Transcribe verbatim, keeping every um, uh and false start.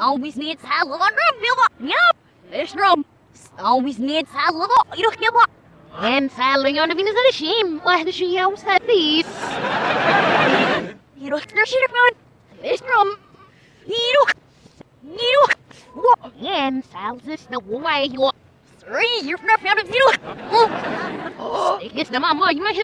always needs a little drum. Yup, this drum always needs a little. You know, what? And sadly, on the Venus of the shame, why does she always have these? You know, there's shit around this drum. You know, you know, what? And Sal's is the way you are. Three, you're not found of you. Oh, it's the mama, you might